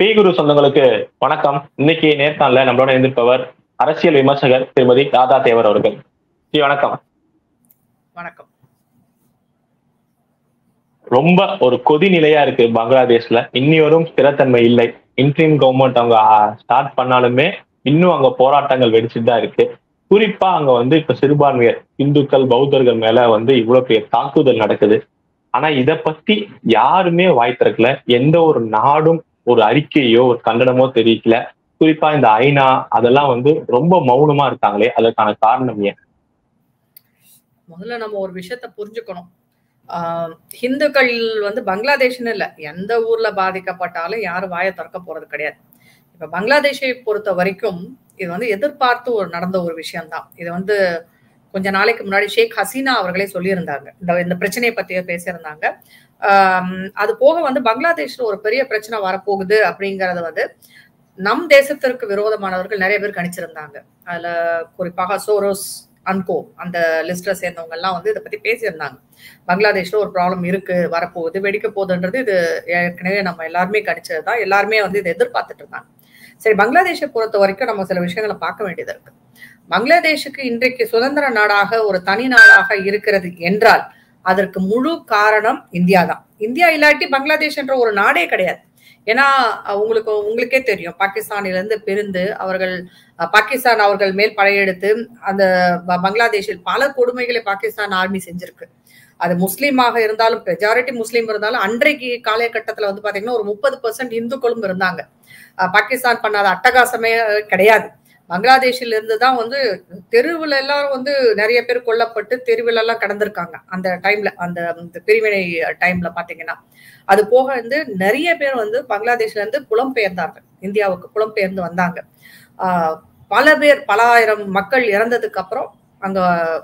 குரு சொந்தங்களுக்கு வணக்கம். இன்னைக்கு நேர்காணல நம்மளோட இருந்திருப்பவர் அரசியல் விமர்சகர் திருமதி ராதா தேவர் அவர்கள். வணக்கம். வணக்கம். ரொம்ப ஒரு கொதி நிலையா இருக்கு பங்களாதேஷ்ல. இன்னிவரும் ஸ்திரத்தன்மை இல்லை. இன்ட்ரீம் கவர்மெண்ட் அவங்க ஸ்டார்ட் பண்ணாலுமே இன்னும் அங்க போராட்டங்கள் வெடிச்சுட்டு தான் இருக்கு. குறிப்பா அங்க இப்ப சிறுபான்மையர் இந்துக்கள் பௌத்தர்கள் மேல இவ்வளவு பெரிய தாக்குதல் நடக்குது. ஆனா இத பத்தி யாருமே வாய் திறக்கல. எந்த ஒரு நாடும் ஒரு அறிக்கையோ ஒரு கண்டனமோ தெரிவிக்கல. குறிப்பா இந்த ஐநா அதெல்லாம் ரொம்ப மௌனமா இருக்காங்களே, அதற்கான காரணம் ஏன்? முதல்ல நம்ம ஒரு விஷயத்த புரிஞ்சுக்கணும். ஹிந்துக்கள் பங்களாதேஷ்னு இல்ல, எந்த ஊர்ல பாதிக்கப்பட்டாலும் யாரும் வாயை திறக்க போறது கிடையாது. இப்ப பங்களாதேஷை பொறுத்த வரைக்கும் இது எதிர்பார்த்து நடந்த ஒரு விஷயம்தான். இது கொஞ்ச நாளைக்கு முன்னாடி ஷேக் ஹசீனா அவர்களே சொல்லியிருந்தாங்க, இந்த பிரச்சனையை பத்தியே பேசியிருந்தாங்க. அது போக பங்களாதேஷ்ல ஒரு பெரிய பிரச்சனை வரப்போகுது அப்படிங்கறத நம் தேசத்திற்கு விரோதமானவர்கள் நிறைய பேர் கணிச்சிருந்தாங்க. அதுல குறிப்பாக சோரோஸ் அன்கோ அந்த லிஸ்ட்ல சேர்ந்தவங்க எல்லாம் இதை பத்தி பேசியிருந்தாங்க. பங்களாதேஷ்ல ஒரு ப்ராப்ளம் இருக்கு, வரப்போகுது, வெடிக்க போகுதுன்றது இது ஏற்கனவே நம்ம எல்லாருமே கணிச்சதுதான். எல்லாருமே இதை எதிர்பார்த்துட்டு இருந்தாங்க. சரி, பங்களாதேஷை பொறுத்த வரைக்கும் நம்ம சில விஷயங்களை பார்க்க வேண்டியது இருக்கு. பங்களாதேஷுக்கு இன்றைக்கு சுதந்திர நாடாக ஒரு தனி நாடாக இருக்கிறது என்றால் அதற்கு முழு காரணம் இந்தியா தான். இந்தியா இல்லாட்டி பங்களாதேஷ் என்ற ஒரு நாடே கிடையாது. ஏன்னா உங்களுக்கே தெரியும், பாகிஸ்தானிலிருந்து பிரிந்து பாகிஸ்தான் அவர்கள் மேல் படையெடுத்து அந்த பங்களாதேஷில் பல கொடுமைகளை பாகிஸ்தான் ஆர்மி செஞ்சிருக்கு. அது முஸ்லீமாக இருந்தாலும், மெஜாரிட்டி முஸ்லீம் இருந்தாலும், அன்றைக்கு காலகட்டத்துல பாத்தீங்கன்னா ஒரு 30% இந்துக்களும் இருந்தாங்க. பாகிஸ்தான் பண்ணாத அட்டகாசமே கிடையாது. பங்களாதேஷில இருந்து தான் தெருவுல எல்லாரும் நிறைய பேர் கொல்லப்பட்டு தெருவில் எல்லாம் கடந்திருக்காங்க அந்த டைம்ல, அந்த பிரிவினை டைம்ல பாத்தீங்கன்னா. அது போக நிறைய பேர் பங்களாதேஷ்ல இருந்து புலம்பெயர்ந்தார்கள், இந்தியாவுக்கு புலம்பெயர்ந்து வந்தாங்க. பல பேர், பல ஆயிரம் மக்கள் இறந்ததுக்கு அப்புறம் அங்க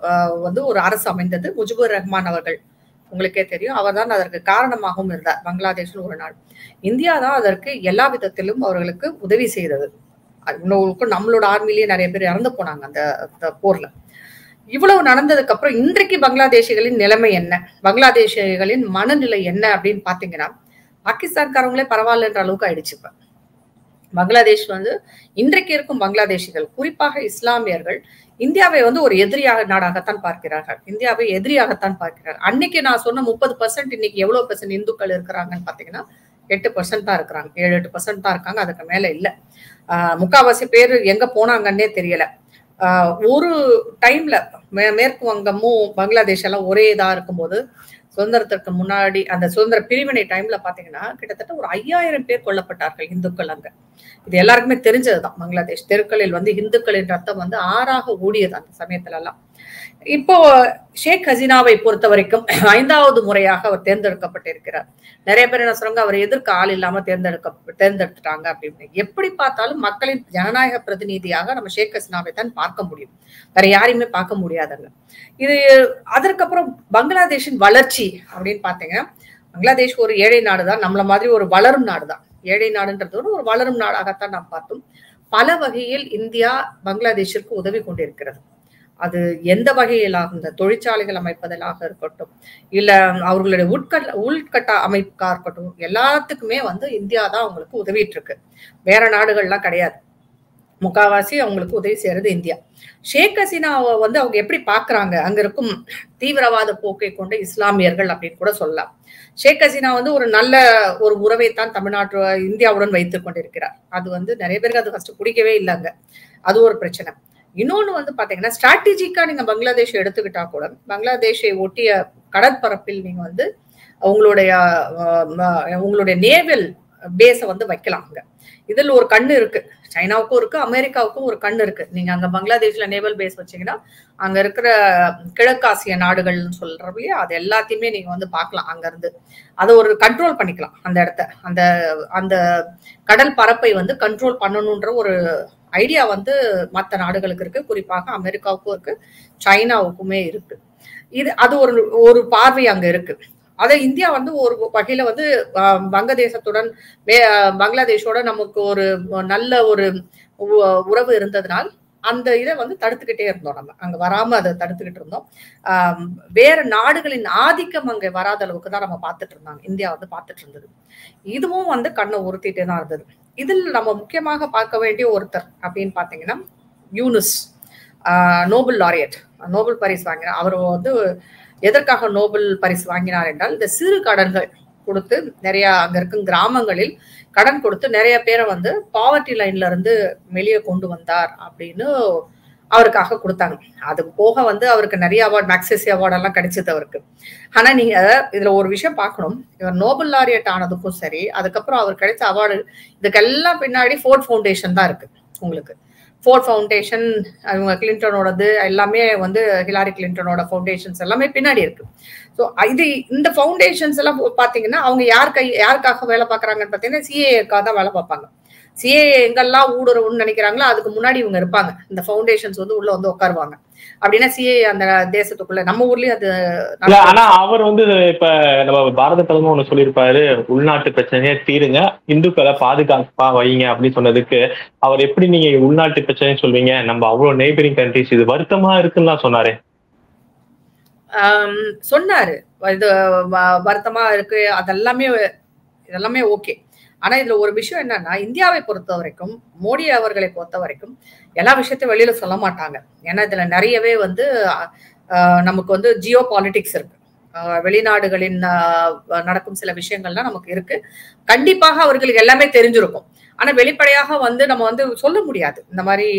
ஒரு அரசு அமைந்தது. முஜிபுர் ரஹ்மான் அவர்கள், உங்களுக்கே தெரியும், அவர் தான் அதற்கு காரணமாகவும் இருந்தார். பங்களாதேஷ்ல ஒரு நாள் இந்தியா தான் அதற்கு எல்லா விதத்திலும் அவர்களுக்கு உதவி செய்தது. நம்மளோட ஆர்மிலேயே நிறைய பேர் இறந்து போனாங்க அந்த போர்ல. இவ்வளவு நடந்ததுக்கு அப்புறம் இன்றைக்கு பங்களாதேஷிகளின் நிலைமை என்ன, பங்களாதேஷிகளின் மனநிலை என்ன அப்படின்னு பாத்தீங்கன்னா, பாகிஸ்தான்காரங்களே பரவாயில்லன்ற அளவுக்கு ஆயிடுச்சு. இப்ப பங்களாதேஷ் இன்றைக்கு இருக்கும் பங்களாதேஷிகள், குறிப்பாக இஸ்லாமியர்கள், இந்தியாவை ஒரு எதிரியாக நாடாகத்தான் பார்க்கிறார்கள். இந்தியாவை எதிரியாகத்தான் பார்க்கிறார்கள். அன்னைக்கு நான் சொன்ன 30%, இன்னைக்கு எவ்வளவு % இந்துக்கள் இருக்கிறாங்கன்னு பாத்தீங்கன்னா 8% தான் இருக்கிறாங்க, 7-8% தான் இருக்காங்க. அதுக்கு மேல இல்ல. முக்காவாசி பேர் எங்க போனாங்கன்னே தெரியல. ஒரு டைம்ல மேற்கு வங்கமும் பங்களாதேஷ் எல்லாம் ஒரே இதா இருக்கும்போது, சுதந்திரத்திற்கு முன்னாடி அந்த சுதந்திர பிரிவினை டைம்ல பாத்தீங்கன்னா கிட்டத்தட்ட ஒரு 5000 பேர் கொல்லப்பட்டார்கள் இந்துக்கள் அங்க. இது எல்லாருக்குமே தெரிஞ்சதுதான். பங்களாதேஷ் தெருக்களில் இந்துக்களின் ரத்தம் ஆறாக ஓடியது அந்த சமயத்துல எல்லாம். இப்போ ஷேக் ஹசீனாவை பொறுத்த வரைக்கும் 5வது முறையாக அவர் தேர்ந்தெடுக்கப்பட்டிருக்கிறார். நிறைய பேர் என்ன சொல்றாங்க, அவர் எதிர்க்க ஆள் இல்லாம தேர்ந்தெடுத்துட்டாங்க அப்படின்னு. எப்படி பார்த்தாலும் மக்களின் ஜனநாயக பிரதிநிதியாக நம்ம ஷேக் ஹசீனாவை தான் பார்க்க முடியும், வேற யாரையுமே பார்க்க முடியாதுங்க. இது அதற்கப்புறம் பங்களாதேஷின் வளர்ச்சி அப்படின்னு பாத்தீங்கன்னா, பங்களாதேஷ் ஒரு ஏழை நாடுதான், நம்மள மாதிரி ஒரு வளரும் நாடுதான். ஏழை நாடுன்றது ஒரு வளரும் நாடாகத்தான் நாம் பார்த்தோம். பல வகையில் இந்தியா பங்களாதேஷிற்கு உதவி கொண்டிருக்கிறது. அது எந்த வகையிலாக, இந்த தொழிற்சாலைகள் அமைப்பதாக இருக்கட்டும், இல்ல அவர்களுடைய உள்கட்ட அமைப்பா இருக்கட்டும், எல்லாத்துக்குமே இந்தியா தான் அவங்களுக்கு உதவிட்டு இருக்கு. வேற நாடுகள்லாம் கிடையாது. முக்காவாசி அவங்களுக்கு உதவி செய்யறது இந்தியா. ஷேக் ஹசீனாவை அவங்க எப்படி பாக்குறாங்க, அங்க இருக்கும் தீவிரவாத போக்கை கொண்ட இஸ்லாமியர்கள் அப்படின்னு கூட சொல்லலாம். ஷேக் ஹசீனா ஒரு நல்ல ஒரு உறவைத்தான் இந்தியாவுடன் வைத்துக் கொண்டிருக்கிறார். அது நிறைய பேருக்கு அது ஃபர்ஸ்ட் பிடிக்கவே இல்லைங்க. அது ஒரு பிரச்சனை. இன்னொன்னு பாத்தீங்கன்னா, ஸ்ட்ராட்டஜிக்கா நீங்க பங்களாதேஷ் எடுத்துக்கிட்டா கூட, பங்களாதேஷை ஒட்டிய கடற்பரப்பில் நீங்க உங்களுடைய நேவல் பேஸ வைக்கலாம். அங்க இதுல ஒரு கண்ணு இருக்கு, சைனாவுக்கும் இருக்கு, அமெரிக்காவுக்கும் ஒரு கண்ணு இருக்கு. நீங்க அங்க பங்களாதேஷ்ல நேவல் பேஸ் வச்சீங்கன்னா, அங்க இருக்கிற கிழக்காசிய நாடுகள்னு சொல்றவையே அது எல்லாத்தையுமே நீங்க பார்க்கலாம். அங்க இருந்து அதை ஒரு கண்ட்ரோல் பண்ணிக்கலாம். அந்த இடத்த, அந்த அந்த கடல் பரப்பை கண்ட்ரோல் பண்ணணும்ன்ற ஒரு ஐடியா மற்ற நாடுகளுக்கு இருக்கு, குறிப்பாக அமெரிக்காவுக்கும் இருக்கு, சைனாவுக்குமே இருக்கு. அது ஒரு பார்வை அங்க இருக்கு. அதை இந்தியா ஒரு வகையில வங்கதேசத்துடன் பங்களாதேஷோட நமக்கு ஒரு நல்ல ஒரு உறவு இருந்ததுனால் அந்த இதை தடுத்துக்கிட்டே இருந்தோம். நம்ம அங்க வராம அதை தடுத்துக்கிட்டு இருந்தோம். வேற நாடுகளின் ஆதிக்கம் அங்க வராத அளவுக்கு தான் நம்ம பார்த்துட்டு இருந்தாங்க, இந்தியா பார்த்துட்டு இருந்தது. இதுவும் கண்ணை உறுத்திட்டே தான் இருந்தது. இதில் நம்ம முக்கியமாக பார்க்க வேண்டிய ஒருத்தர் அப்படின்னு பாத்தீங்கன்னா யூனுஸ், நோபல் லாரியட், நோபல் பரிசு வாங்கினார். அவர் வந்து எதற்காக நோபல் பரிசு வாங்கினார் என்றால் இந்த சிறு கடன்கள் கொடுத்து நிறைய அங்க இருக்கும் கிராமங்களில் கடன் கொடுத்து நிறைய பேரை வந்து பாவர்ட்டி லைன்ல இருந்து வெளியே கொண்டு வந்தார் அப்படின்னு அவருக்காக கொடுத்தாங்க. அது போக வந்து அவருக்கு நிறைய அவார்டு, மேக்செஸி அவார்டு எல்லாம் கிடைச்சது அவருக்கு. ஆனா நீங்க இதுல ஒரு விஷயம் பார்க்கணும், இவர் நோபல் லாரியட் ஆனதுக்கும் சரி, அதுக்கப்புறம் அவர் கிடைச்ச அவார்டு இதுக்கெல்லாம் பின்னாடி ஃபோர்ட் ஃபவுண்டேஷன் தான் இருக்கு. உங்களுக்கு ஃபோர்ட் ஃபவுண்டேஷன், அவங்க கிளின்டனோடது எல்லாமே வந்து ஹிலாரி கிளின்டனோட ஃபவுண்டேஷன்ஸ் எல்லாமே பின்னாடி இருக்கு. ஸோ இது இந்த ஃபவுண்டேஷன்ஸ் எல்லாம் பாத்தீங்கன்னா அவங்க யாருக்காக வேலை பார்க்கறாங்கன்னு பாத்தீங்கன்னா சிஏஏக்காக தான் வேலை பார்ப்பாங்க. சிஏஏ எங்கெல்லாம் ஊடுருவுன்னு நினைக்கிறாங்களோ அதுக்கு முன்னாடி இவங்க இருப்பாங்க. இந்த ஃபவுண்டேஷன்ஸ் வந்து உள்ள வந்து உட்காருவாங்க. அப்படின்னா சிஏஏ அந்த தேசத்துக்குள்ள, நம்ம ஊர்லயும் அது. ஆனா அவர் வந்து இப்ப நம்ம பாரத பிரதமர் ஒண்ணு சொல்லியிருப்பாரு, உள்நாட்டு பிரச்சனையே தீருங்க, இந்துக்களை பாதுகாப்பா வைங்க அப்படின்னு சொன்னதுக்கு அவர் எப்படி நீங்க உள்நாட்டு பிரச்சனைன்னு சொல்வீங்க, நம்ம அவ்வளவு நெய்பரிங் கண்ட்ரிஸ், இது வருத்தமா இருக்குன்னு தான் சொன்னாரு. சொன்னாரு இது வருத்தமா இருக்கு, இதெல்லாமே ஓகே. ஆனா இதுல ஒரு விஷயம் என்னன்னா, இந்தியாவை பொறுத்த வரைக்கும், மோடி அவர்களை பொறுத்த வரைக்கும் எல்லா விஷயத்தையும் வெளியில சொல்ல மாட்டாங்க. ஏன்னா இதுல நிறையவே வந்து நமக்கு வந்து ஜியோ பாலிடிக்ஸ் இருக்கு. வெளிநாடுகளின் நடக்கும் சில விஷயங்கள்லாம் நமக்கு இருக்கு. கண்டிப்பாக அவர்களுக்கு எல்லாமே தெரிஞ்சிருக்கும். ஆனா வெளிப்படையாக வந்து நம்ம வந்து சொல்ல முடியாது. இந்த மாதிரி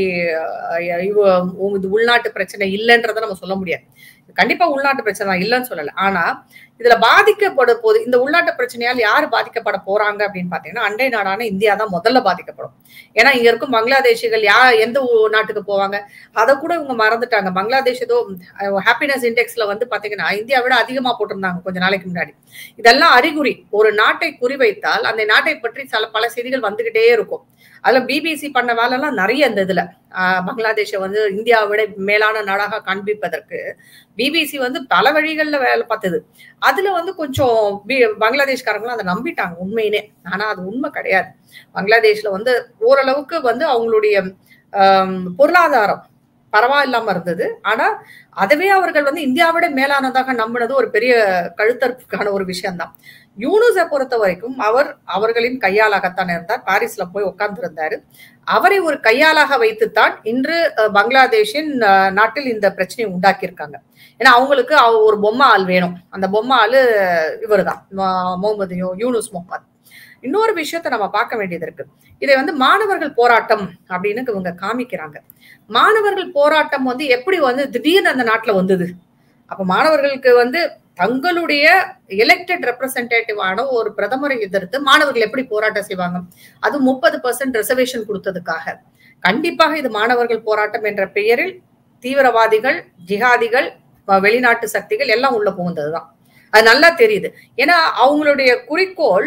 இது உள்நாட்டு பிரச்சனை இல்லைன்றத நம்ம சொல்ல முடியாது. கண்டிப்பா உள்நாட்டு பிரச்சனை இல்லைன்னு சொல்லல. ஆனா இதுல பாதிக்கப்பட போது, இந்த உள்நாட்டு பிரச்சனையால் யாரு பாதிக்கப்பட போறாங்க அப்படின்னு பாத்தீங்கன்னா அண்டை நாடான இந்தியா தான் முதல்ல பாதிக்கப்படும். ஏன்னா இங்க இருக்கும் பங்களாதேஷிகள் எந்த நாட்டுக்கு போவாங்க, அதை கூட இவங்க மறந்துட்டாங்க. பங்களாதேஷ் ஏதோ ஹாப்பினஸ் இண்டெக்ஸ்ல வந்து பாத்தீங்கன்னா இந்தியா விட அதிகமா போட்டிருந்தாங்க கொஞ்ச நாளைக்கு முன்னாடி. இதெல்லாம் அறிகுறி. ஒரு நாட்டை குறிவைத்தால் அந்த நாட்டை பற்றி பல செய்திகள் வந்துகிட்டே இருக்கும். அதுல பிபிசி பண்ண வேலை எல்லாம் நிறைய இந்த இதுல பங்களாதேஷை வந்து இந்தியாவை விட மேலான நாடாக காண்பிப்பதற்கு பிபிசி வந்து பல வழிகள்ல வேலை பார்த்தது. அதுல வந்து கொஞ்சம் பங்களாதேஷ்காரங்களும் அதை நம்பிட்டாங்க உண்மையினே. ஆனா அது உண்மை கிடையாது. பங்களாதேஷ்ல வந்து ஓரளவுக்கு வந்து அவங்களுடைய பொருளாதாரம் பரவாயில்லாம இருந்தது. ஆனா அதவே அவர்கள் வந்து இந்தியாவிட மேலானதாக நம்பினது ஒரு பெரிய கழுத்தறுப்புக்கான ஒரு விஷயம்தான். யூனுஸை பொறுத்த வரைக்கும் அவர்களின் கையாளாகத்தான் இருந்தார். பாரிஸ்ல போய் உட்கார்ந்து இருந்தாரு. அவரை ஒரு கையாளாக வைத்துத்தான் இன்று பங்களாதேஷின் நாட்டில் இந்த பிரச்சனையை உண்டாக்கியிருக்காங்க. ஏன்னா அவங்களுக்கு ஒரு பொம்மை ஆள் வேணும். அந்த பொம்மை ஆளு இவர் தான், யூனுஸ் முகமது. இன்னொரு விஷயத்த நம்ம பார்க்க வேண்டியது இருக்கு. இதை வந்து மாணவர்கள் போராட்டம் அப்படின்னு இவங்க காமிக்கிறாங்க. மாணவர்கள் போராட்டம் வந்து எப்படி வந்து திடீர்னு அந்த நாட்டுல வந்தது? அப்ப மாணவர்களுக்கு வந்து தங்களுடைய எலெக்டட் ரெப்ரசன்டேட்டிவ் ஆன ஒரு பிரதமரை எதிர்த்து மாணவர்கள் எப்படி போராட்டம் செய்வாங்க? அது 30% ரிசர்வேஷன் கொடுத்ததுக்காக. கண்டிப்பாக இது மாணவர்கள் போராட்டம் என்ற பெயரில் தீவிரவாதிகள், ஜிஹாதிகள், வெளிநாட்டு சக்திகள் எல்லாம் உள்ள புகுந்ததுதான். அது நல்லா தெரியுது. ஏன்னா அவங்களுடைய குறிக்கோள்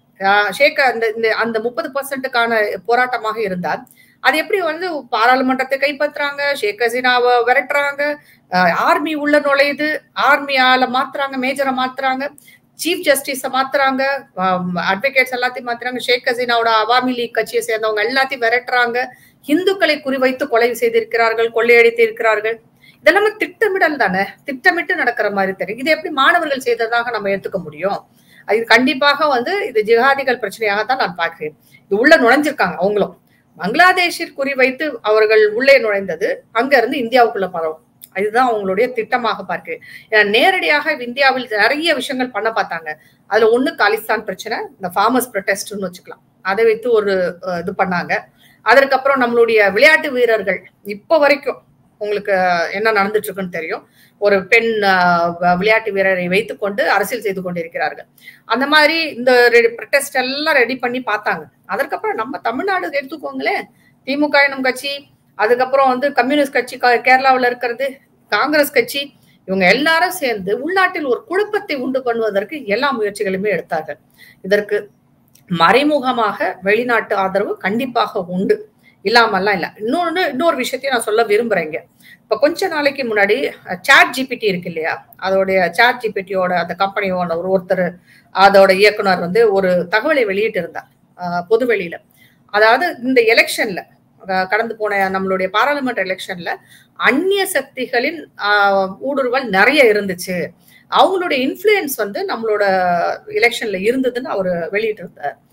அந்த 30%க்கான போராட்டமாக இருந்தால் அது எப்படி வந்து பாராளுமன்றத்தை கைப்பற்றுறாங்க, ஷேக் ஹசீனாவை விரட்டுறாங்க, ஆர்மி உள்ள நுழையுது, ஆர்மியால மாத்துறாங்க, மேஜரை மாத்துறாங்க, சீஃப் ஜஸ்டிஸ மாத்துறாங்க, அட்வொகேட்ஸ் எல்லாத்தையும் மாத்துறாங்க, ஷேக் ஹசீனாவோட அவாமி லீக் கட்சியை சேர்ந்தவங்க எல்லாத்தையும் விரட்டுறாங்க, இந்துக்களை குறிவைத்து கொலை செய்திருக்கிறார்கள், கொள்ளையடித்து இருக்கிறார்கள். இதெல்லாமே திட்டமிடல் தானே, திட்டமிட்டு நடக்கிற மாதிரி தெரியும். இது எப்படி மாணவர்கள் செய்ததாக நம்ம எடுத்துக்க முடியும்? இது கண்டிப்பாக வந்து இது ஜிஹாதிகள் பிரச்சனையாகத்தான் நான் பார்க்கிறேன். இது உள்ள நுழைஞ்சிருக்காங்க அவங்களும். பங்களாதேஷில் குறிவைத்து அவர்கள் உள்ளே நுழைந்தது அங்க இருந்து இந்தியாவுக்குள்ள பரவும். இதுதான் அவங்களுடைய திட்டமாக பார்க்கிறேன். நேரடியாக இந்தியாவில் நிறைய விஷயங்கள் பண்ண பார்த்தாங்க. அதுல ஒண்ணு காலிஸ்தான் பிரச்சனை, இந்த ஃபார்மர்ஸ் ப்ரொடெஸ்ட்னு வச்சுக்கலாம், அதை வைத்து ஒரு இது பண்ணாங்க. அதற்கப்புறம் நம்மளுடைய விளையாட்டு வீரர்கள் இப்ப வரைக்கும் உங்களுக்கு என்ன நடந்துட்டு இருக்குன்னு தெரியும். ஒரு பெண் விளையாட்டு வீரரை வைத்துக்கொண்டு அரசியல் செய்து கொண்டிருக்கிறார்கள். அந்த மாதிரி இந்த ப்ரொடெஸ்ட் எல்லாம் ரெடி பண்ணி பார்த்தாங்க. அதற்கப்புறம் நம்ம தமிழ்நாடு எடுத்துக்கோங்களேன், திமுக எனும் கட்சி, அதுக்கப்புறம் வந்து கம்யூனிஸ்ட் கட்சி கேரளாவில் இருக்கிறது, காங்கிரஸ் கட்சி, இவங்க எல்லாரும் சேர்ந்து உள்நாட்டில் ஒரு குழப்பத்தை உண்டு பண்ணுவதற்கு எல்லா முயற்சிகளுமே எடுத்தார்கள். இதற்கு மறைமுகமாக வெளிநாட்டு ஆதரவு கண்டிப்பாக உண்டு, இல்லாமல்லாம் இல்ல. இன்னொரு விஷயத்தையும் நான் சொல்ல விரும்புறேங்க. இப்ப கொஞ்ச நாளைக்கு முன்னாடி சாட் ஜிபிடி இருக்கு இல்லையா, அதோடைய சாட் ஜிபிடியோட அந்த கம்பெனியோட ஒருத்தர், அதோட இயக்குனர் வந்து ஒரு தகவலை வெளியிட்டு இருந்தார் பொதுவெளியில. அதாவது இந்த எலெக்ஷன்ல, கடந்து போன நம்மளுடைய பாராளுமன்ற எலெக்ஷன்ல அந்நிய சக்திகளின் ஊடுருவல் நிறைய இருந்துச்சு, அவங்களுடைய இன்ஃப்ளூயன்ஸ் வந்து நம்மளோட எலெக்ஷன்ல இருந்ததுன்னு அவர் வெளியிட்டு இருந்தார்.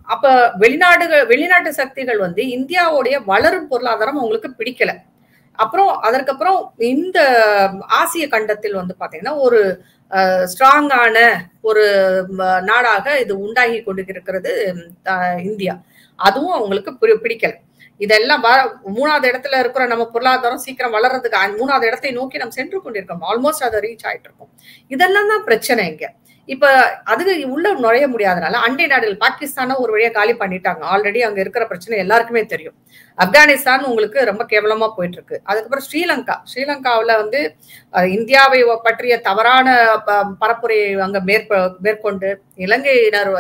அப்ப வெளிநாட்டு சக்திகள் வந்து இந்தியாவுடைய வளரும் பொருளாதாரம் அவங்களுக்கு பிடிக்கல. அப்புறம் அதற்கப்புறம் இந்த ஆசிய கண்டத்தில் வந்து பாத்தீங்கன்னா ஒரு ஸ்ட்ராங்கான ஒரு நாடாக இது உண்டாகி கொண்டிருக்கிறது இந்தியா. அதுவும் அவங்களுக்கு பிடிக்கல. இதெல்லாம் 3வது இடத்துல இருக்கிற நம்ம பொருளாதாரம் சீக்கிரம் வளர்றதுக்கு 3வது இடத்தை நோக்கி நம்ம சென்று கொண்டிருக்கோம். ஆல்மோஸ்ட் அதை ரீச் ஆயிட்டு இருக்கோம். இதெல்லாம் தான் பிரச்சனை இங்க. இப்ப அதுக்கு உள்ள நுழைய முடியாதனால அண்டை நாடுகள் பாகிஸ்தான ஒரு வழியா காலி பண்ணிட்டாங்க. ஆல்ரெடி அங்க இருக்கிற பிரச்சனை எல்லாருக்குமே தெரியும். ஆப்கானிஸ்தான் உங்களுக்கு ரொம்ப கேவலமா போயிட்டு இருக்கு. அதுக்கப்புறம் ஸ்ரீலங்காவுல வந்து இந்தியாவை பற்றிய தவறான பரப்புரையை அங்க மேற்கொண்டு இலங்கை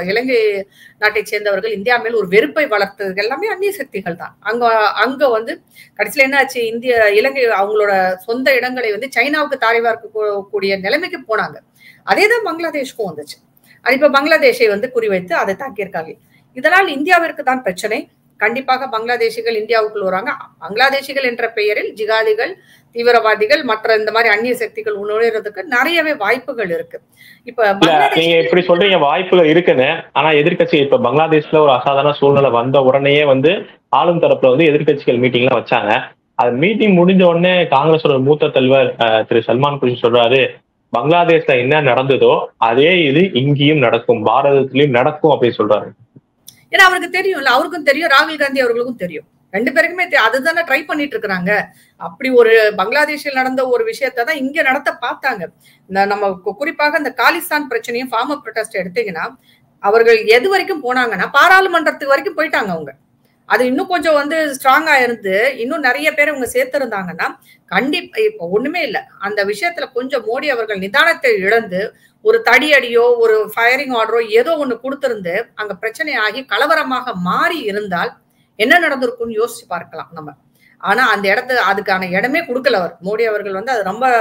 நாட்டை சேர்ந்தவர்கள் இந்தியா மேல் ஒரு வெறுப்பை வளர்த்தது எல்லாமே அந்நிய சக்திகள் தான். அங்க வந்து கடைசியில என்ன ஆச்சு, இலங்கை அவங்களோட சொந்த இடங்களை வந்து சைனாவுக்கு தாரை பார்க்கக்கூடிய நிலைமைக்கு போனாங்க. அதேதான் பங்களாதேஷ்க்கும் வந்துச்சு. இப்ப பங்களாதேஷை வந்து குறிவைத்து அதை தாக்கியிருக்காங்க. இதனால் இந்தியாவிற்கு தான் பிரச்சனை. கண்டிப்பாக பங்களாதேஷிகள் இந்தியாவுக்குள் வராங்க. பங்களாதேஷிகள் என்ற பெயரில் ஜிகாதிகள், தீவிரவாதிகள், மற்ற இந்த மாதிரி அந்நிய சக்திகள் நுழைறதுக்கு நிறையவே வாய்ப்புகள் இருக்கு. இப்ப நீங்க எப்படி சொல்றீங்க வாய்ப்புகள் இருக்குன்னு, ஆனா எதிர்கட்சி இப்ப பங்களாதேஷ்ல ஒரு அசாதாரண சூழ்நிலை வந்த உடனேயே வந்து ஆளும் தரப்புல வந்து எதிர்கட்சிகள் மீட்டிங் எல்லாம் வச்சாங்க. அது மீட்டிங் முடிஞ்ச உடனே காங்கிரஸோட மூத்த தலைவர் திரு சல்மான் குர்ஷித் சொல்றாரு, பங்களாதேஷ்ல என்ன நடந்ததோ அதே இது இங்கேயும் நடக்கும், பாரதத்திலயும் நடக்கும் அப்படின்னு சொல்றாரு. ஏன்னா அவருக்கு தெரியும்ல, அவருக்கும் தெரியும், ராகுல் காந்தி அவர்களுக்கும் தெரியும். 2 பேருக்குமே அதுதானே ட்ரை பண்ணிட்டு இருக்கிறாங்க. அப்படி ஒரு பங்களாதேஷில் நடந்த ஒரு விஷயத்தை தான் இங்க நடத்த பார்த்தாங்க. நம்ம குறிப்பாக இந்த காலிஸ்தான் பிரச்சனையும் ஃபார்மர் ப்ரொடெஸ்ட் எடுத்தீங்கன்னா அவர்கள் எது வரைக்கும் போனாங்கன்னா பாராளுமன்றத்துக்கு வரைக்கும் போயிட்டாங்க. அவங்க அது இன்னும் கொஞ்சம் வந்து ஸ்ட்ராங்கா இருந்து இன்னும் நிறைய பேர் இவங்க சேர்த்திருந்தாங்கன்னா கண்டிப்பா இப்ப ஒண்ணுமே இல்லை. அந்த விஷயத்துல கொஞ்சம் மோடி அவர்கள் நிதானத்தை இழந்து ஒரு தடியடியோ ஒரு ஃபயரிங் ஆர்டரோ ஏதோ ஒண்ணு கொடுத்திருந்து அங்க பிரச்சனை ஆகி கலவரமாக மாறி இருந்தால் என்ன நடந்திருக்கும்னு யோசிச்சு பார்க்கலாம் நம்ம. ஆனா அந்த அதுக்கான இடமே கொடுக்கல அவர். மோடி அவர்கள் வந்து அது ரொம்ப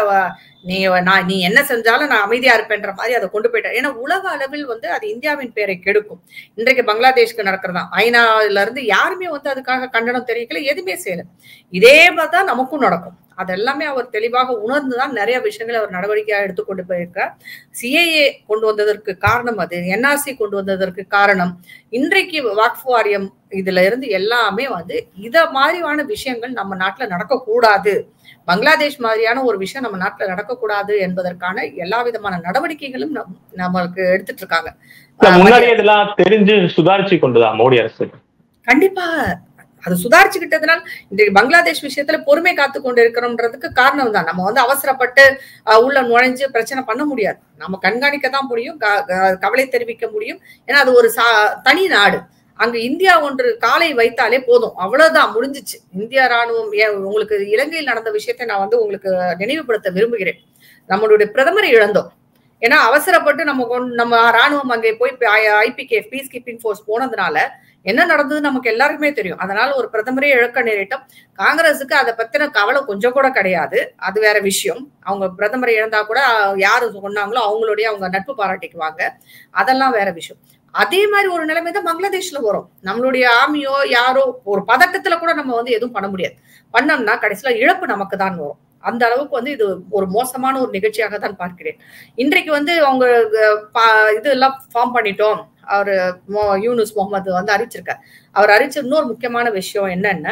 நீ என்ன செஞ்சாலும் நான் அமைதியா இருப்பேன்ற மாதிரி அதை கொண்டு போயிட்டார். ஏன்னா உலக அளவில் வந்து அது இந்தியாவின் பேரை கெடுக்கும். இன்றைக்கு பங்களாதேஷ்க்கு நடக்கிறதா ஐநால இருந்து யாருமே வந்து அதுக்காக கண்டனம் தெரிவிக்கல, எதுவுமே செய்யல. இதே மாதிரிதான் நமக்கும் நடக்கும். அதெல்லாமே அவர் தெளிவாக உணர்ந்துதான் நிறைய விஷயங்களை அவர் நடவடிக்கையாக எடுத்துக்கொண்டு போயிருக்கார். சிஏஏ கொண்டு வந்ததற்கு காரணம் அது, என்ஆர்சி கொண்டு வந்ததற்கு காரணம் இன்றைக்கு வக்ஃப் வாரியம், இதுல இருந்து எல்லாமே வந்து இத மாதிரியான விஷயங்கள் நம்ம நாட்டுல நடக்கக்கூடாது, பங்களாதேஷ் மாதிரியான ஒரு விஷயம் நம்ம நாட்டுல நடக்கக்கூடாது என்பதற்கான எல்லா விதமான நடவடிக்கைகளும் நம்மளுக்கு எடுத்துட்டு இருக்காங்க. முன்னாடியே இதெல்லாம் தெரிஞ்சு சுதாரிச்சு கொண்டுதான் மோடி அரசு. கண்டிப்பா அது சுதாரிச்சுக்கிட்டதுனால இன்றைக்கு பங்களாதேஷ் விஷயத்துல பொறுமை காத்து கொண்டு இருக்கிறோம்ன்றதுக்கு காரணம் தான். நம்ம வந்து அவசரப்பட்டு உள்ள நுழைஞ்சு பிரச்சனை பண்ண முடியாது. நம்ம கண்காணிக்க தான் முடியும், கவலை தெரிவிக்க முடியும். ஏன்னா அது ஒரு தனி நாடு. அங்க இந்தியா ஒன்று காலை வைத்தாலே போதும், அவ்வளவுதான், முடிஞ்சிச்சு. இந்திய ராணுவம் உங்களுக்கு இலங்கையில் நடந்த விஷயத்தை நான் வந்து உங்களுக்கு நினைவுபடுத்த விரும்புகிறேன். நம்மளுடைய பிரதமரை இழந்தோம். ஏன்னா அவசரப்பட்டு நம்ம ராணுவம் அங்கே போய் IPKF பீஸ் கீப்பிங் ஃபோர்ஸ் போனதுனால என்ன நடந்தது நமக்கு எல்லாருக்குமே தெரியும். அதனால ஒரு பிரதமரே இழக்க நேரிட்டோம். காங்கிரஸுக்கு அதை பத்தின கவலை கொஞ்சம் கூட கிடையாது, அது வேற விஷயம். அவங்க பிரதமரை இழந்தா கூட யாரு சொன்னாங்களோ அவங்க நட்பு பாராட்டிக்குவாங்க, அதெல்லாம் வேற விஷயம். அதே மாதிரி ஒரு நிலைமை தான் பங்களாதேஷ்ல வரும். நம்மளுடைய ஆர்மியோ யாரோ ஒரு பதட்டத்துல கூட நம்ம வந்து எதுவும் பண்ண முடியாது. பண்ணோம்னா கடைசியில இழப்பு நமக்கு தான் வரும். அந்த அளவுக்கு வந்து இது ஒரு மோசமான ஒரு நிகழ்ச்சியாக தான் பார்க்கிறேன். இன்றைக்கு வந்து அவங்க இதெல்லாம் ஃபார்ம் பண்ணிட்டோம், அவரு யூனுஸ் முகமது வந்து அறிவிச்சிருக்கார். அவர் அறிவிச்ச இன்னொரு முக்கியமான விஷயம் என்னன்னா,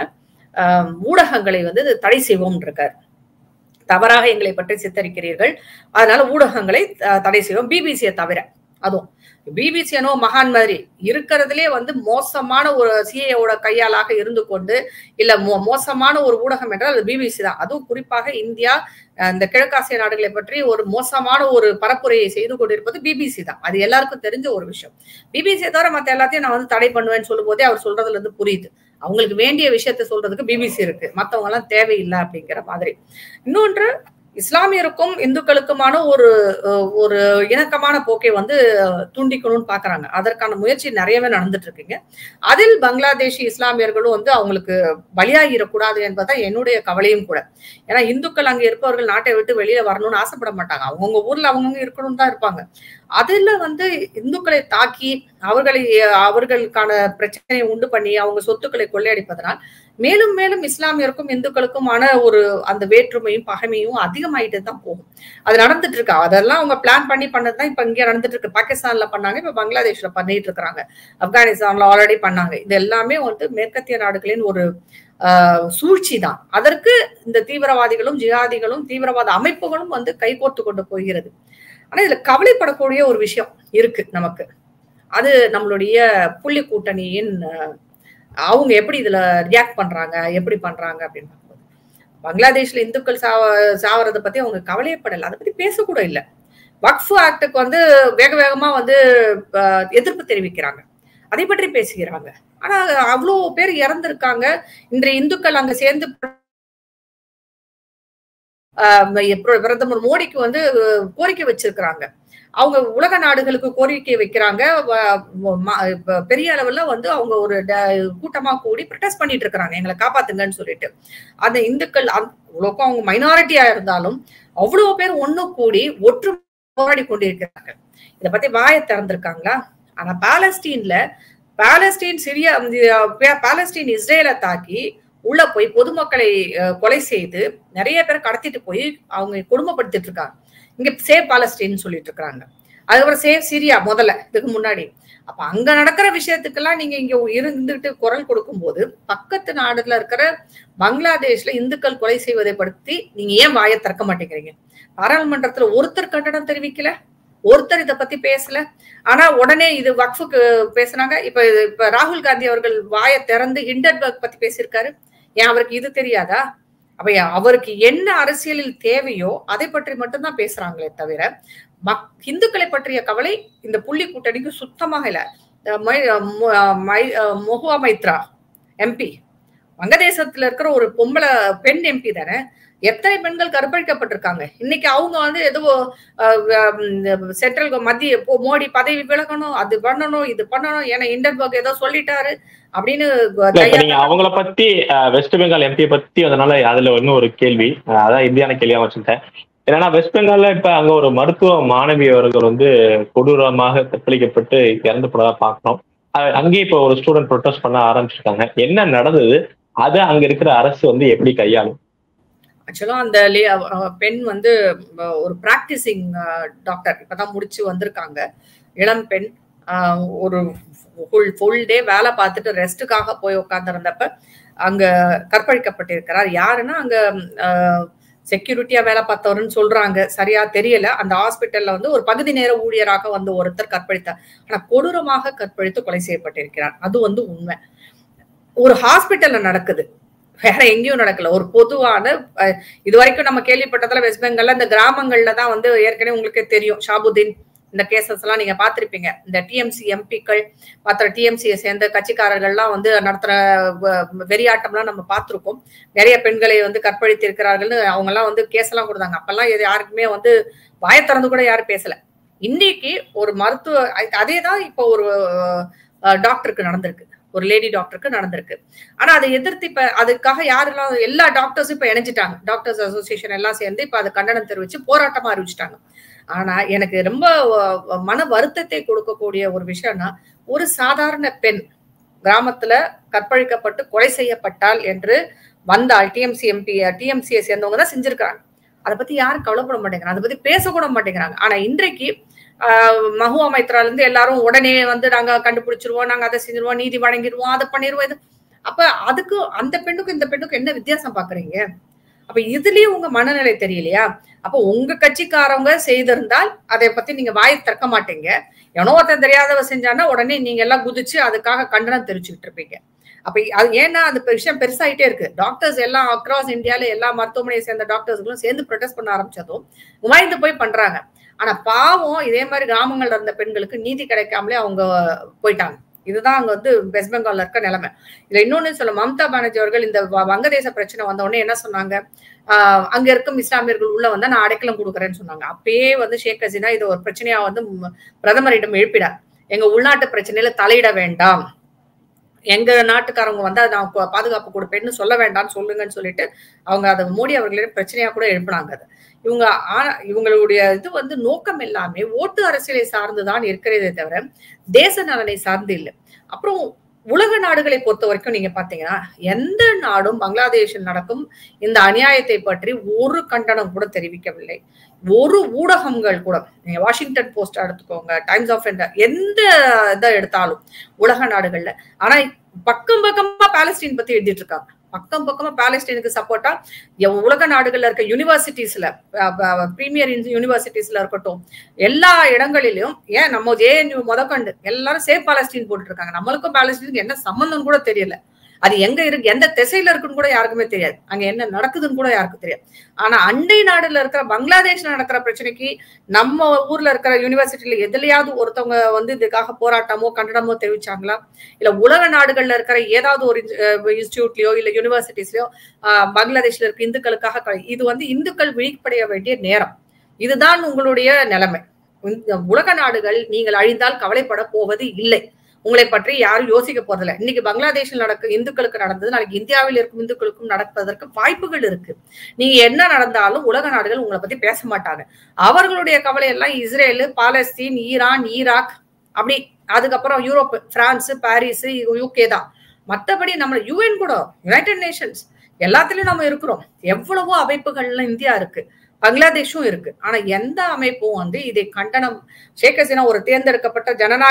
ஊடகங்களை வந்து தடை செய்வோம் இருக்கார். தவறாக எங்களை பற்றி சித்தரிக்கிறீர்கள், அதனால ஊடகங்களை தடை செய்வோம், பிபிசியை தவிர. அதுவும் பிபிசி என்னோ மகான் மாதிரி இருக்கிறதுலே வந்து மோசமான ஒரு சிஏஓட கையாளாக இருந்து கொண்டு இல்ல மோசமான ஒரு ஊடகம் என்றால் அது பிபிசி தான். அதுவும் குறிப்பாக இந்தியா இந்த கிழக்காசிய நாடுகளை பற்றி ஒரு மோசமான ஒரு பரப்புரையை செய்து கொண்டிருப்பது பிபிசி தான். அது எல்லாருக்கும் தெரிஞ்ச ஒரு விஷயம். பிபிசியை தவிர மத்த எல்லாத்தையும் நான் வந்து தடை பண்ணுவேன்னு சொல்லும் போதே அவர் சொல்றதுல இருந்து புரியுது, அவங்களுக்கு வேண்டிய விஷயத்த சொல்றதுக்கு பிபிசி இருக்கு, மத்தவங்க எல்லாம் தேவையில்லை அப்படிங்கிற மாதிரி. இன்னொன்று, இஸ்லாமியருக்கும் இந்துக்களுக்குமான ஒரு இணக்கமான போக்கை வந்து தூண்டிக்கணும்னு பாக்குறாங்க. அதற்கான முயற்சி நிறையவே நடந்துட்டு இருக்குங்க. அதில் பங்களாதேஷி இஸ்லாமியர்களும் வந்து அவங்களுக்கு பலியாகிடக்கூடாது என்பதுதான் என்னுடைய கவலையும் கூட. ஏன்னா இந்துக்கள் அங்க இருப்பவர்கள் நாட்டை விட்டு வெளியில வரணும்னு ஆசைப்பட மாட்டாங்க. அவங்கவுங்க ஊர்ல அவங்கவுங்க இருக்கணும்னு தான் இருப்பாங்க. அதுல வந்து இந்துக்களை தாக்கி அவர்களுக்கான பிரச்சனையை உண்டு பண்ணி அவங்க சொத்துக்களை கொள்ளையடிப்பதனால் மேலும் மேலும் இஸ்லாமியருக்கும் இந்துக்களுக்குமான ஒரு அந்த வேற்றுமையும் பகைமையும் அதிகமாயிட்டு தான் போகும். அது நடந்துட்டு இருக்கா, அதெல்லாம் அவங்க பிளான் பண்ணி பண்ணதுதான் இப்ப இங்க நடந்துட்டு இருக்கு. பாகிஸ்தான்ல பண்ணாங்க, இப்ப பங்களாதேஷ்ல பண்ணிட்டு இருக்காங்க, ஆப்கானிஸ்தான்ல ஆல்ரெடி பண்ணாங்க. இது எல்லாமே வந்து மேற்கத்திய நாடுகளின் ஒரு சூழ்ச்சி தான். அதற்கு இந்த தீவிரவாதிகளும் ஜிஹாதிகளும் தீவிரவாத அமைப்புகளும் வந்து கைகோர்த்து கொண்டு போகிறது. ஆனா இதுல கவலைப்படக்கூடிய ஒரு விஷயம் இருக்கு நமக்கு. அது நம்மளுடைய புள்ளி கூட்டணியின் அவங்க எப்படி இதுல ரியாக்ட் பண்றாங்க, எப்படி பண்றாங்க அப்படின்னு பார்க்கும்போது, பங்களாதேஷ்ல இந்துக்கள் சாவறதை பத்தி அவங்க கவலையப்படல, அதை பத்தி பேசக்கூட இல்லை. வக்ஃப் ஆக்டுக்கு வந்து வேக வேகமா வந்து எதிர்ப்பு தெரிவிக்கிறாங்க, அதை பற்றி பேசுகிறாங்க. ஆனா அவ்வளவு பேர் இறந்திருக்காங்க. இன்றைய இந்துக்கள் அங்க சேர்ந்து பிரதமர் மோடிக்கு வந்து கோரிக்கை வச்சிருக்கிறாங்க. அவங்க உலக நாடுகளுக்கு கோரிக்கை வைக்கிறாங்க. பெரிய அளவுல வந்து அவங்க ஒரு கூட்டமா கூடி ப்ரொடெஸ்ட் பண்ணிட்டு இருக்கிறாங்க, எங்களை காப்பாத்துங்கன்னு சொல்லிட்டு. அந்த இந்துக்கள் அவ்வளோக்கும் அவங்க மைனாரிட்டியா இருந்தாலும் அவ்வளவு பேர் ஒண்ணு கூடி ஒற்று போராடி கொண்டிருக்கிறாங்க. இதை பத்தி வாயை திறந்திருக்காங்களா? ஆனா பாலஸ்தீன் சிரியா பாலஸ்தீன் இஸ்ரேலை தாக்கி உள்ள போய் பொதுமக்களை கொலை செய்து நிறைய பேரை கடத்திட்டு போய் அவங்க கொடுமைப்படுத்திட்டு இருக்காங்க. இங்க சேவ் பாலஸ்தீன் சொல்லிட்டு இருக்காங்க, அதுக்கப்புறம் சேவ் சிரியா முதல்ல இதுக்கு முன்னாடி. அப்ப அங்க நடக்கிற விஷயத்துக்கெல்லாம் நீங்க இங்க இருந்துட்டு குரல் கொடுக்கும் போது பக்கத்து நாடுல இருக்கிற பங்களாதேஷ்ல இந்துக்கள் கொலை செய்வதை பற்றி நீங்க ஏன் வாயை திறக்க மாட்டேங்கிறீங்க? பாராளுமன்றத்துல ஒருத்தர் கண்டனம் தெரிவிக்கல, ஒருத்தர் இதை பத்தி பேசல. ஆனா உடனே இது வக்ஃபுக்கு பேசினாங்க. இப்ப ராகுல் காந்தி அவர்கள் வாயை திறந்து ஹிண்டன்பர்க் பத்தி பேசியிருக்காரு. ஏன் அவருக்கு இது தெரியாதா? அப்ப அவருக்கு என்ன அரசியலில் தேவையோ அதை பற்றி மட்டும்தான் பேசுறாங்களே தவிர இந்துக்களை பற்றிய கவலை இந்த புள்ளி கூட்டணிக்கு சுத்தமாக இல்ல. மொஹுவா மைத்ரா எம்பி, வங்கதேசத்துல இருக்கிற ஒரு பொம்பளை பெண் எம்பி தானே. எத்தனை பெண்கள் கற்பழிக்கப்பட்டிருக்காங்க. இன்னைக்கு அவங்க வந்து ஏதோ சென்ட்ரல் மத்திய மோடி பதவி விலகணும், அது பண்ணணும், இது பண்ணணும், ஏன்னா ஹிண்டன்பர்க் ஏதோ சொல்லிட்டாரு அப்படின்னு. அவங்கள பத்தி வெஸ்ட் பெங்கால் எம்பியை பத்தி அதனால அதுல இன்னும் ஒரு கேள்வி, அதான் இந்தியான கேள்வியா வச்சுட்டேன். ஏன்னா வெஸ்ட் பெங்கால்ல இப்ப அங்க ஒரு மருத்துவ மாணவி அவர்கள் வந்து கொடூரமாக கற்பழிக்கப்பட்டு இறந்து போனதா பாக்குறோம். அங்கேயே இப்ப ஒரு ஸ்டூடெண்ட் ப்ரொடெஸ்ட் பண்ண ஆரம்பிச்சிருக்காங்க. என்ன நடந்தது, அது அங்க இருக்கிற அரசு வந்து எப்படி கையாளும்? ஆக்சுவலா அந்த பெண் வந்து ஒரு பிராக்டிசிங் டாக்டர், இப்பதான் முடிச்சு வந்திருக்காங்க, இளம் பெண். ஒரு ஃபுல் டே வேலை பார்த்துட்டு ரெஸ்டுக்காக போய் உட்கார்ந்துருந்தப்ப அங்க கற்பழிக்கப்பட்டிருக்கிறார். யாருன்னா அங்க செக்யூரிட்டியா வேலை பார்த்தவருன்னு சொல்றாங்க, சரியா தெரியல. அந்த ஹாஸ்பிட்டல்ல வந்து ஒரு பகுதி நேர ஊழியராக வந்து ஒருத்தர் கற்பழித்தார். ஆனா கொடூரமாக கற்பழித்து கொலை செய்யப்பட்டிருக்கிறார். அது வந்து உண்மை. ஒரு ஹாஸ்பிட்டல்ல நடக்குது, வேற எங்கேயும் நடக்கல. ஒரு பொதுவான இது வரைக்கும் நம்ம கேள்விப்பட்டதுல வெஸ்ட் பெங்கால்ல இந்த கிராமங்கள்ல தான் வந்து ஏற்கனவே உங்களுக்கு தெரியும் ஷாபுதீன் இந்த கேசஸ் எல்லாம் நீங்க பாத்திருப்பீங்க. இந்த டிஎம்சி எம்பிக்கள் மற்ற டிஎம்சியை சேர்ந்த கட்சிக்காரர்கள்லாம் வந்து நடத்துற வெறியாட்டம்லாம் நம்ம பார்த்திருக்கோம். நிறைய பெண்களை வந்து கற்பழித்து இருக்கிறார்கள்னு அவங்க எல்லாம் வந்து கேஸ் எல்லாம் கொடுத்தாங்க. அப்பெல்லாம் யாருக்குமே வந்து வாயை திறந்து கூட யாரும் பேசல. இன்னைக்கு ஒரு மருத்துவ அதேதான் இப்போ ஒரு டாக்டருக்கு நடந்திருக்கு, ஒரு லேடி டாக்டருக்கு நடந்திருக்கு. ஆனா அதை எதிர்த்து இப்ப அதுக்காக யாரெல்லாம் எல்லா டாக்டர்ஸும் இப்ப இணைஞ்சிட்டாங்க. டாக்டர்ஸ் அசோசியேஷன் எல்லாம் சேர்ந்து இப்ப அது கண்டனம் தெரிவிச்சு போராட்டமா அறிவிச்சிட்டாங்க. ஆனா எனக்கு ரொம்ப மன வருத்தத்தை கொடுக்கக்கூடிய ஒரு விஷயம்னா, ஒரு சாதாரண பெண் கிராமத்துல கற்பழிக்கப்பட்டு கொலை செய்யப்பட்டால் என்று வந்தால் டிஎம்சியை சேர்ந்தவங்க தான் செஞ்சிருக்காங்க. அதை பத்தி யாரும் கவலைப்பட மாட்டேங்கிறாங்க, அதை பத்தி பேசக்கூட மாட்டேங்கிறாங்க. ஆனா இன்றைக்கு மஹுவா மைத்ரால இருந்து எல்லாரும் உடனே வந்து நாங்க கண்டுபிடிச்சிருவோம், நாங்க அதை செஞ்சிருவோம், நீதி வழங்கிடுவோம், அதை பண்ணிடுவோம். இது அப்ப அதுக்கு அந்த பெண்ணுக்கும் இந்த பெண்ணுக்கும் என்ன வித்தியாசம் பாக்குறீங்க? அப்ப இதுலயும் உங்க மனநிலை தெரியலையா? அப்ப உங்க கட்சிக்காரவங்க செய்திருந்தால் அதை பத்தி நீங்க வாயை திறக்க மாட்டீங்க. எவனோ ஒருத்தன் தெரியாதவ செஞ்சானா உடனே நீங்க எல்லாம் குதிச்சு அதுக்காக கண்டனம் தெரிவிச்சுக்கிட்டு இருப்பீங்க. அப்ப அது ஏன்னா அந்த விஷயம் பெருசாயிட்டே இருக்கு. டாக்டர்ஸ் எல்லாம் அக்ராஸ் இந்தியால எல்லா மருத்துவமனையை சேர்ந்த டாக்டர்ஸ்களும் சேர்ந்து ப்ரொடெஸ்ட் பண்ண ஆரம்பிச்சதும் உமாய்ந்து போய் பண்றாங்க. ஆனா பாவம் இதே மாதிரி கிராமங்கள்ல இருந்த பெண்களுக்கு நீதி கிடைக்காமலே அவங்க போயிட்டாங்க. இதுதான் அங்க வந்து வெஸ்ட் பெங்கால்ல இருக்க நிலைமை. இதுல இன்னொன்னு சொல்ல, மம்தா பானர்ஜி அவர்கள் இந்த வங்கதேச பிரச்சனை வந்த உடனே என்ன சொன்னாங்க, அங்க இருக்கும் இஸ்லாமியர்கள் உள்ள வந்தா நான் அடைக்கலம் கொடுக்குறேன்னு சொன்னாங்க. அப்பயே வந்து ஷேக் ஹசீனா இது ஒரு பிரச்சனையா வந்து பிரதமரிடம் எழுப்பிடார். எங்க உள்நாட்டு பிரச்சனையில தலையிட வேண்டாம், எங்க நாட்டுக்காரங்க வந்து அதை நான் பாதுகாப்பு கொடுப்பேன்னு சொல்ல வேண்டாம்னு சொல்லுங்கன்னு சொல்லிட்டு அவங்க அதை மோடி அவர்களிடம் பிரச்சனையா கூட எழுப்பினாங்க. அது இவங்களுடைய இது வந்து நோக்கம் எல்லாமே ஓட்டு அரசியலை சார்ந்துதான் இருக்கிறதே தவிர தேச நலனை சார்ந்து இல்லை. அப்புறம் உலக நாடுகளை பொறுத்த வரைக்கும் நீங்க பாத்தீங்கன்னா எந்த நாடும் பங்களாதேஷில் நடக்கும் இந்த அநியாயத்தை பற்றி ஒரு கண்டனம் கூட தெரிவிக்கவில்லை. ஒரு ஊடகங்கள் கூட, நீங்க வாஷிங்டன் போஸ்ட் எடுத்துக்கோங்க, டைம்ஸ் ஆஃப் இந்தியா, எந்த இதை எடுத்தாலும் உலக நாடுகள்ல, ஆனா பக்கம் பக்கமா பாலஸ்தீன் பத்தி எழுதிட்டு இருக்காங்க. பக்கம் பக்கமா பாலஸ்தீனுக்கு சப்போர்ட்டா உலக நாடுகள்ல இருக்க யூனிவர்சிட்டிஸ்ல, பிரீமியர் யூனிவர்சிட்டிஸ்ல இருக்கட்டும், எல்லா இடங்களிலும், ஏன் நம்ம JNU முதற்கொண்டு எல்லாரும் சேவ் பாலஸ்தீன் போட்டு இருக்காங்க. நம்மளுக்கும் பாலஸ்தீனுக்கு என்ன சம்பந்தம் கூட தெரியல. அது எங்க இருக்கு, எந்த திசையில இருக்குன்னு கூட யாருக்குமே தெரியாது. அங்க என்ன நடக்குதுன்னு கூட யாருக்கும் தெரியாது. ஆனா அண்டை நாடுல இருக்கிற பங்களாதேஷ்ல நடக்கிற பிரச்சனைக்கு நம்ம ஊர்ல இருக்கிற யூனிவர்சிட்டியில எதுலயாவது ஒருத்தவங்க வந்து இதுக்காக போராட்டமோ கண்டனமோ தெரிவிச்சாங்களா? இல்ல உலக நாடுகள்ல இருக்கிற ஏதாவது ஒரு இன்ஸ்டிடியூட்லயோ இல்ல யூனிவர்சிட்டிஸ்லயோ பங்களாதேஷ்ல இருக்க இந்துக்களுக்காக, இது வந்து இந்துக்கள் விழிப்படைய வேண்டிய நேரம். இதுதான் உங்களுடைய நிலைமை. உலக நாடுகள் நீங்கள் அழிந்தால் கவலைப்பட போவது இல்லை. உங்களை பற்றி யாரும் யோசிக்க போறதில்லை. இன்னைக்கு பங்களாதேஷில் இந்துக்களுக்கு நடந்தது நாளைக்கு இந்தியாவில் இருக்கும் இந்துக்களுக்கும் நடப்பதற்கு வாய்ப்புகள் இருக்கு. நீங்க என்ன நடந்தாலும் உலக நாடுகள் உங்களை பத்தி பேச மாட்டாங்க. அவர்களுடைய கவலை எல்லாம் இஸ்ரேல், பாலஸ்தீன், ஈரான், ஈராக், அப்படி அதுக்கப்புறம் யூரோப், பிரான்ஸ், பாரிஸ், UK தான். மற்றபடி நம்ம UN கூட, யுனைடெட் நேஷன்ஸ் எல்லாத்துலயும் நம்ம இருக்கிறோம். எவ்வளவோ அமைப்புகள்ல இந்தியா இருக்கு, பங்களாதேஷும் இருக்கு. ஆனா எந்த அமைப்பும் வந்து இதை கண்டனம், ஷேக் ஹசீனா ஒரு தேர்ந்தெடுக்கப்பட்ட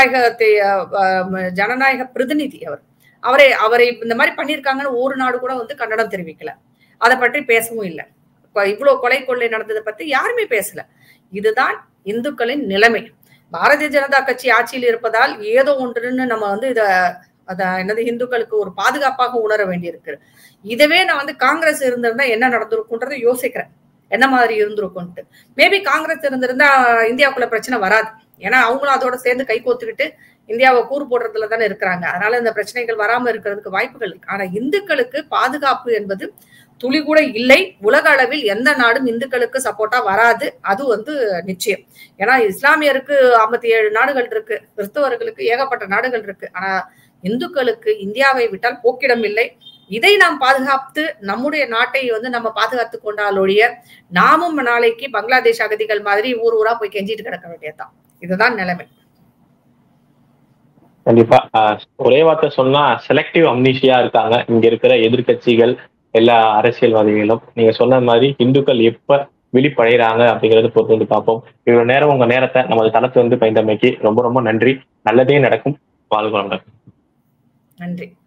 ஜனநாயக பிரதிநிதி, அவரை இந்த மாதிரி பண்ணிருக்காங்கன்னு ஒரு நாடு கூட வந்து கண்டனம் தெரிவிக்கல. அதை பற்றி பேசவும் இல்லை. இவ்வளவு கொலை கொள்ளை நடந்ததை பத்தி யாருமே பேசல. இதுதான் இந்துக்களின் நிலைமை. பாரதிய ஜனதா கட்சி ஆட்சியில் இருப்பதால் ஏதோ ஒன்றுன்னு நம்ம வந்து என்னது இந்துக்களுக்கு ஒரு பாதுகாப்பாக உணர வேண்டியிருக்கு. இதவே நான் வந்து காங்கிரஸ் இருந்திருந்தா என்ன நடந்திருக்குன்றதை யோசிக்கிறேன், என்ன மாதிரி இருந்திருக்கும்ட்டு. மேபி காங்கிரஸ் இருந்திருந்தா இந்தியாவுக்குள்ள பிரச்சனை வராது. ஏன்னா அவங்களும் அதோட சேர்ந்து கை கோத்துக்கிட்டு இந்தியாவை கூறு போடுறதுல தானே இருக்கிறாங்க. அதனால இந்த பிரச்சனைகள் வராம இருக்கிறதுக்கு வாய்ப்புகள் இருக்கு. ஆனா இந்துக்களுக்கு பாதுகாப்பு என்பது துளி கூட இல்லை. உலக அளவில் எந்த நாடும் இந்துக்களுக்கு சப்போர்ட்டா வராது, அது வந்து நிச்சயம். ஏன்னா இஸ்லாமியருக்கு 57 நாடுகள் இருக்கு, கிறிஸ்தவர்களுக்கு ஏகப்பட்ட நாடுகள் இருக்கு. ஆனா இந்துக்களுக்கு இந்தியாவை விட்டால் போக்கிடம் இல்லை. இதை நாம் பாதுகாத்து நம்முடைய நாட்டை வந்து நம்ம பாதுகாத்து கொண்டாலொழிய நாமும் நாளைக்கு பங்களாதேஷ் அகதிகள் மாதிரி ஊர் ஊரா போய் கெஞ்சிட்டு கிடக்க வேண்டியதுதான். இதுதான் நிலைமை. கண்டிப்பா. ஒரே வார்த்தை சொன்னா செலக்டிவ் அம்னீஷியா இருக்காங்க இங்க இருக்கிற எதிர்கட்சிகள், எல்லா அரசியல்வாதிகளும். நீங்க சொன்ன மாதிரி இந்துக்கள் எப்ப விழிப்படைகிறாங்க அப்படிங்கறது பொறுத்து வந்து பார்ப்போம். இவ்வளவு நேரம் உங்க நேரத்தை நமது தளத்தை வந்து பயந்தமைக்கு ரொம்ப ரொம்ப நன்றி. நல்லதே நடக்கும். வாழ்க வளமுடன். நன்றி.